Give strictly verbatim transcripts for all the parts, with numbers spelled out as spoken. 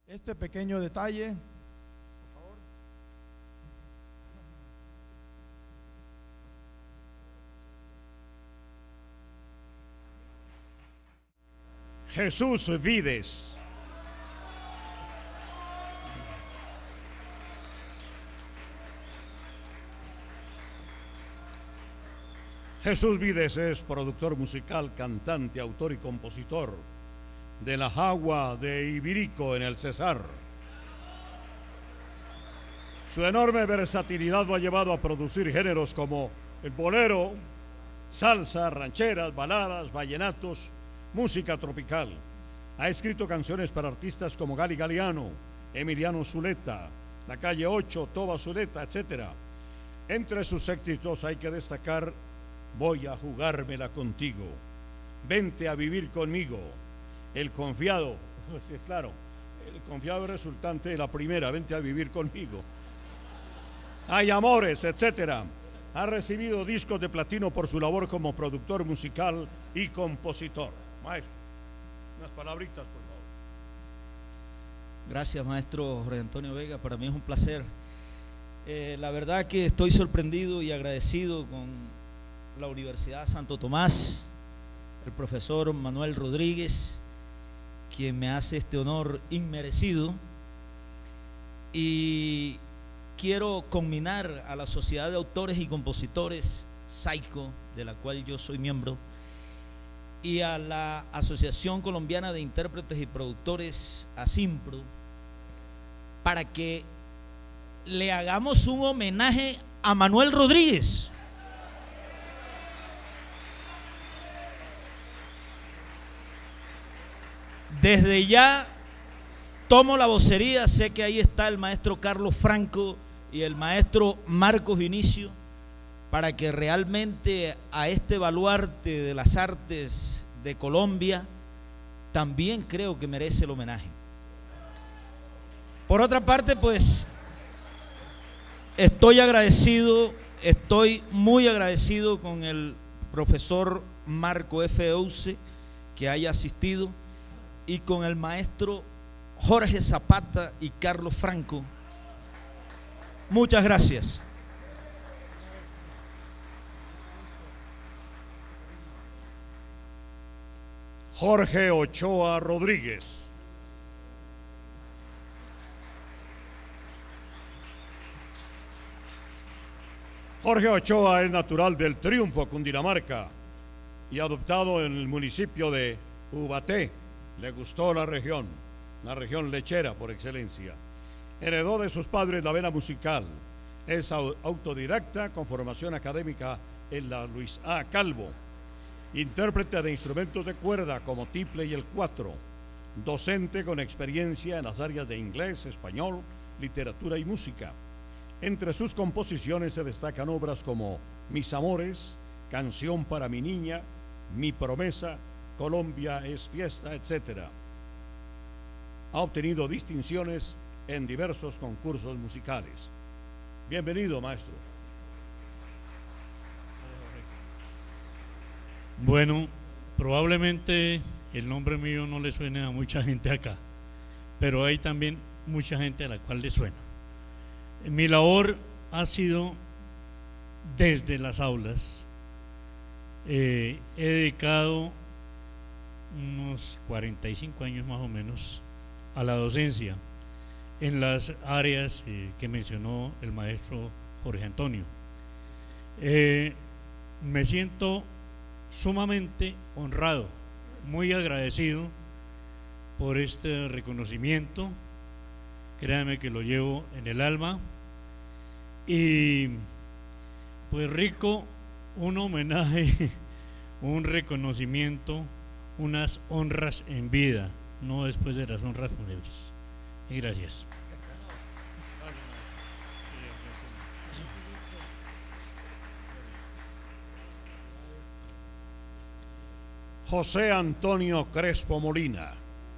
Este pequeño detalle, por favor. Jesús Vides. Jesús Vides es productor musical, cantante, autor y compositor de La Jagua de Ibirico en el Cesar. Su enorme versatilidad lo ha llevado a producir géneros como el bolero, salsa, rancheras, baladas, vallenatos, música tropical. Ha escrito canciones para artistas como Gali Galiano, Emiliano Zuleta, La Calle ocho, Toba Zuleta, etcétera. Entre sus éxitos hay que destacar Voy a jugármela contigo, Vente a vivir conmigo, El confiado, pues es claro, el confiado es resultante de la primera, Vente a vivir conmigo. Hay amores, etcétera. Ha recibido discos de platino por su labor como productor musical y compositor. Maestro, unas palabritas, por favor. Gracias, maestro Jorge Antonio Vega. Para mí es un placer. Eh, la verdad que estoy sorprendido y agradecido con la Universidad Santo Tomás, el profesor Manuel Rodríguez, quien me hace este honor inmerecido, y quiero conminar a la Sociedad de Autores y Compositores SAICO, de la cual yo soy miembro, y a la Asociación Colombiana de Intérpretes y Productores, ASIMPRO, para que le hagamos un homenaje a Manuel Rodríguez. Desde ya tomo la vocería, sé que ahí está el maestro Carlos Franco y el maestro Marcos Vinicio, para que realmente a este baluarte de las artes de Colombia también creo que merece el homenaje. Por otra parte, pues estoy agradecido, estoy muy agradecido con el profesor Marco F. Euse que haya asistido, y con el maestro Jorge Zapata y Carlos Franco. Muchas gracias. Jorge Ochoa Rodríguez. Jorge Ochoa es natural del Triunfo, Cundinamarca, y adoptado en el municipio de Ubaté. Le gustó la región, la región lechera por excelencia. Heredó de sus padres la vena musical. Es autodidacta con formación académica en la Luis A. Calvo. Intérprete de instrumentos de cuerda como tiple y el cuatro. Docente con experiencia en las áreas de inglés, español, literatura y música. Entre sus composiciones se destacan obras como Mis Amores, Canción para mi niña, Mi Promesa, Colombia es fiesta, etcétera. Ha obtenido distinciones en diversos concursos musicales. Bienvenido, maestro. Bueno, probablemente el nombre mío no le suene a mucha gente acá, pero hay también mucha gente a la cual le suena. Mi labor ha sido desde las aulas. Eh, he dedicado unos cuarenta y cinco años más o menos a la docencia en las áreas eh, que mencionó el maestro Jorge Antonio. Eh, me siento sumamente honrado, muy agradecido por este reconocimiento. Créanme que lo llevo en el alma, y pues rico un homenaje, un reconocimiento, unas honras en vida, no después de las honras fúnebres. Y gracias. José Antonio Crespo Molina.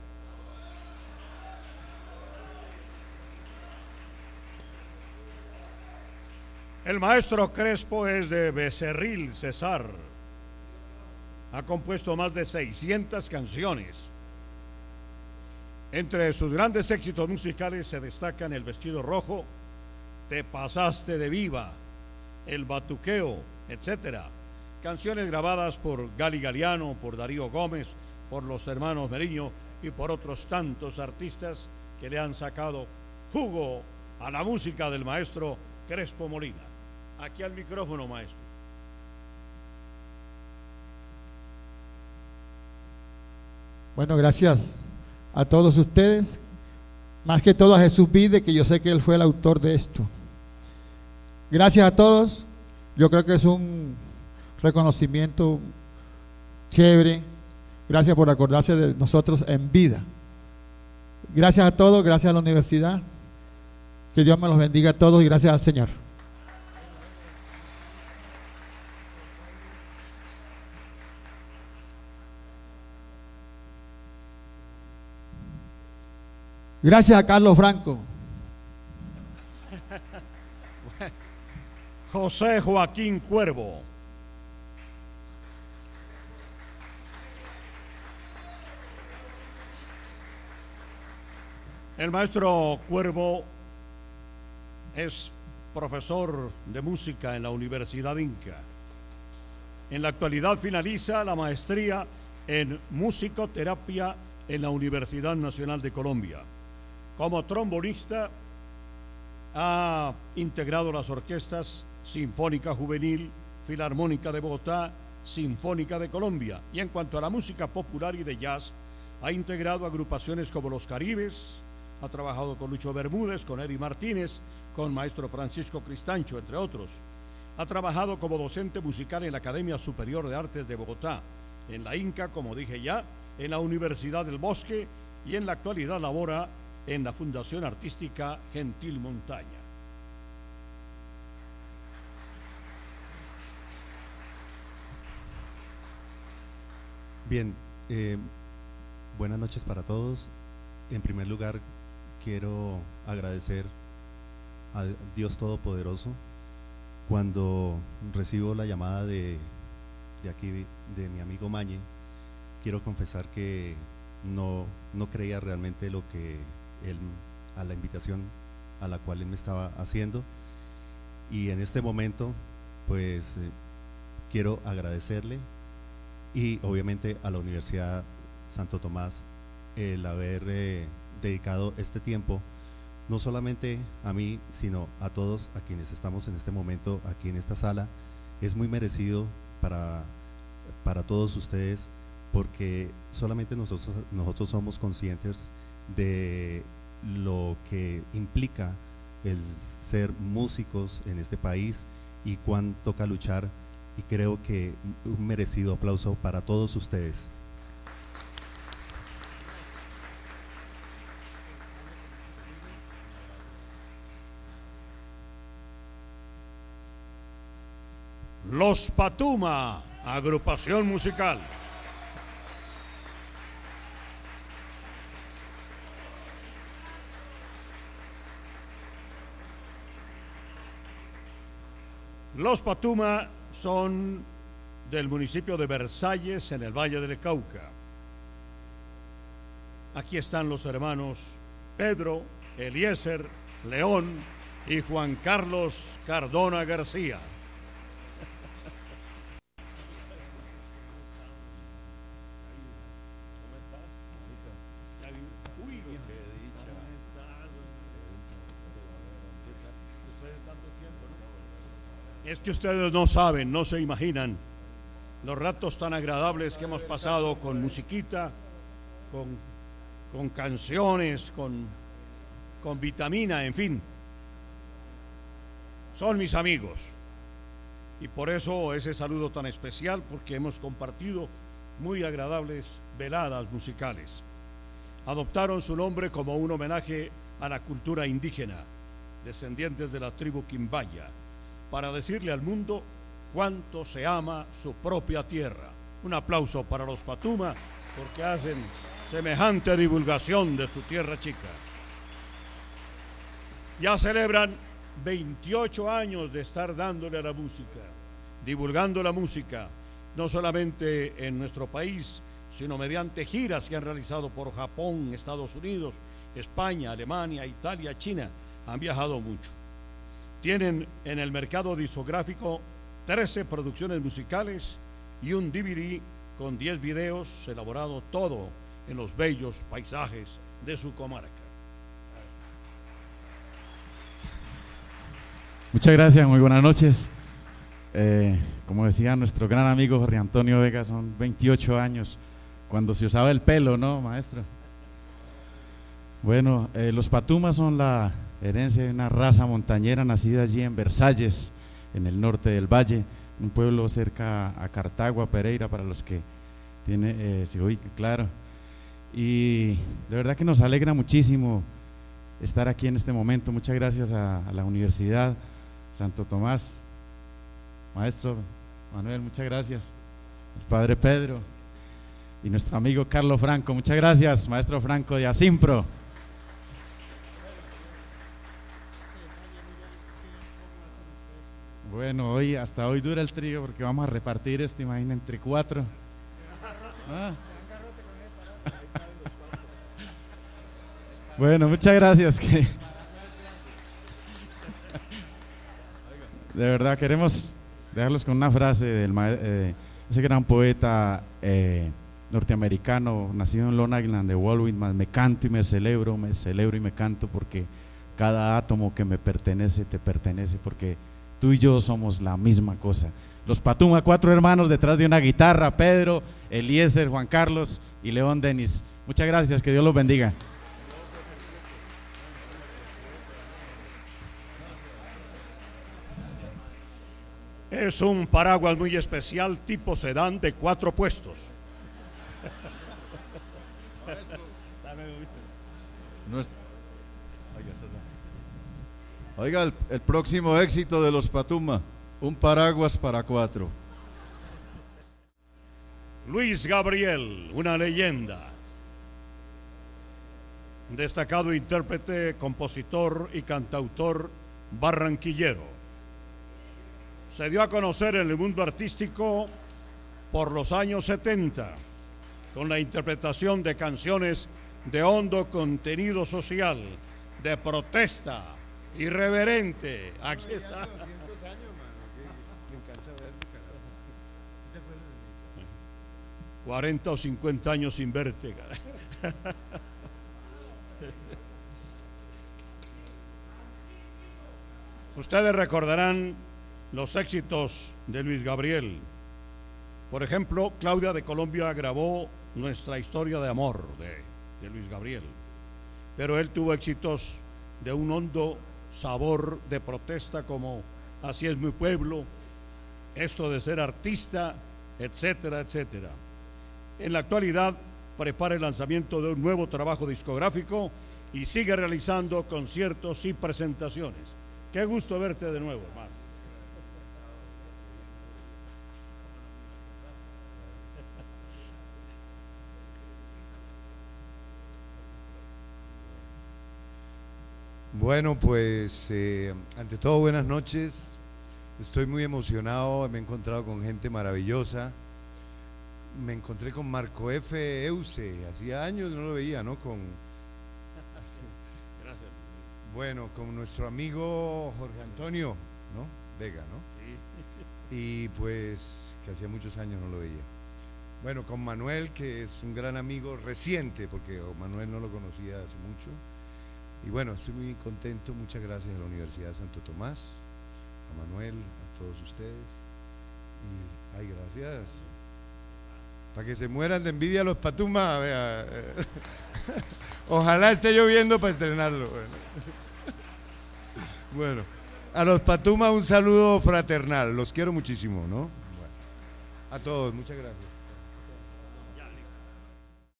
El maestro Crespo es de Becerril, Cesar. Ha compuesto más de seiscientas canciones. Entre sus grandes éxitos musicales se destacan El vestido rojo, Te pasaste de viva, El batuqueo, etcétera. Canciones grabadas por Gali Galiano, por Darío Gómez, por los hermanos Meriño y por otros tantos artistas que le han sacado jugo a la música del maestro Crespo Molina. Aquí al micrófono, maestro. Bueno, gracias a todos ustedes, más que todo a Jesús Vide, que yo sé que él fue el autor de esto. Gracias a todos. Yo creo que es un reconocimiento chévere. Gracias por acordarse de nosotros en vida. Gracias a todos, gracias a la universidad. Que Dios me los bendiga a todos y gracias al Señor. Gracias a Carlos Franco. José Joaquín Cuervo. El maestro Cuervo es profesor de música en la Universidad Inca. En la actualidad finaliza la maestría en musicoterapia en la Universidad Nacional de Colombia. Como trombonista ha integrado las orquestas Sinfónica Juvenil, Filarmónica de Bogotá, Sinfónica de Colombia, y en cuanto a la música popular y de jazz, ha integrado agrupaciones como Los Caribes, ha trabajado con Lucho Bermúdez, con Eddie Martínez, con maestro Francisco Cristancho, entre otros. Ha trabajado como docente musical en la Academia Superior de Artes de Bogotá, en la Inca, como dije ya, en la Universidad del Bosque, y en la actualidad labora en la Fundación Artística Gentil Montaña. Bien, eh, buenas noches para todos. En primer lugar, quiero agradecer a Dios Todopoderoso. Cuando recibo la llamada de, de aquí, de, de mi amigo Mañe, quiero confesar que no, no creía realmente lo que él, a la invitación a la cual él me estaba haciendo, y en este momento pues eh, quiero agradecerle y obviamente a la Universidad Santo Tomás el haber eh, dedicado este tiempo no solamente a mí, sino a todos a quienes estamos en este momento aquí en esta sala. Es muy merecido para, para todos ustedes, porque solamente nosotros, nosotros somos conscientes de lo que implica el ser músicos en este país y cuán toca luchar, y creo que un merecido aplauso para todos ustedes. Los Patuma, agrupación musical. Los Patuma son del municipio de Versalles, en el Valle del Cauca. Aquí están los hermanos Pedro, Eliezer, León y Juan Carlos Cardona García. Es que ustedes no saben, no se imaginan los ratos tan agradables que hemos pasado con musiquita, con, con canciones, con, con vitamina, en fin. Son mis amigos y por eso ese saludo tan especial, porque hemos compartido muy agradables veladas musicales. Adoptaron su nombre como un homenaje a la cultura indígena, descendientes de la tribu Quimbaya, para decirle al mundo cuánto se ama su propia tierra. Un aplauso para los Patuma, porque hacen semejante divulgación de su tierra chica. Ya celebran veintiocho años de estar dándole a la música, divulgando la música, no solamente en nuestro país, sino mediante giras que han realizado por Japón, Estados Unidos, España, Alemania, Italia, China. Han viajado mucho. Tienen en el mercado discográfico trece producciones musicales y un D V D con diez videos, elaborado todo en los bellos paisajes de su comarca. Muchas gracias, muy buenas noches. Eh, como decía nuestro gran amigo Jorge Antonio Vega, son veintiocho años cuando se usaba el pelo, ¿no, maestro? Bueno, eh, los Patumas son la herencia de una raza montañera nacida allí en Versalles, en el norte del valle, un pueblo cerca a Cartago, a Pereira, para los que tiene, eh, se ubica, claro. Y de verdad que nos alegra muchísimo estar aquí en este momento. Muchas gracias a, a la Universidad Santo Tomás, maestro Manuel, muchas gracias, el padre Pedro y nuestro amigo Carlos Franco, muchas gracias, maestro Franco de Asimpro. Bueno, hoy hasta hoy dura el trío porque vamos a repartir esto, imaginen, entre cuatro. Ah. Bueno, muchas gracias. Que de verdad queremos dejarlos con una frase del eh, ese gran poeta eh, norteamericano nacido en Long Island, de Walt Whitman: me canto y me celebro, me celebro y me canto porque cada átomo que me pertenece te pertenece, porque tú y yo somos la misma cosa. Los Patuma, cuatro hermanos detrás de una guitarra: Pedro, Eliezer, Juan Carlos y León Denis. Muchas gracias, que Dios los bendiga. Es un paraguas muy especial, tipo sedán, de cuatro puestos. No es... Oiga, el, el próximo éxito de los Patuma, un paraguas para cuatro. Luis Gabriel, una leyenda. Destacado intérprete, compositor y cantautor barranquillero. Se dio a conocer en el mundo artístico por los años setenta con la interpretación de canciones de hondo contenido social, de protesta irreverente. Aquí está. cuarenta o cincuenta años sin verte. Ustedes recordarán los éxitos de Luis Gabriel. Por ejemplo, Claudia de Colombia grabó Nuestra historia de amor de, de Luis Gabriel, pero él tuvo éxitos de un hondo sabor de protesta, como Así es mi pueblo, Esto de ser artista, etcétera, etcétera. En la actualidad prepara el lanzamiento de un nuevo trabajo discográfico y sigue realizando conciertos y presentaciones. Qué gusto verte de nuevo, hermano. Bueno, pues eh, ante todo buenas noches. Estoy muy emocionado, me he encontrado con gente maravillosa. Me encontré con Marco F. Euse, hacía años no lo veía, ¿no? Con, Gracias. bueno, con nuestro amigo Jorge Antonio, ¿no? Vega, ¿no? Sí. Y pues que hacía muchos años no lo veía. Bueno, con Manuel, que es un gran amigo reciente, porque Manuel no lo conocía hace mucho. Y bueno, estoy muy contento, muchas gracias a la Universidad de Santo Tomás, a Manuel, a todos ustedes. Y, ay, gracias. Para que se mueran de envidia los Patuma, vea. Ojalá esté lloviendo para estrenarlo. Bueno. Bueno, a los Patuma un saludo fraternal, los quiero muchísimo, ¿no? Bueno, a todos, muchas gracias.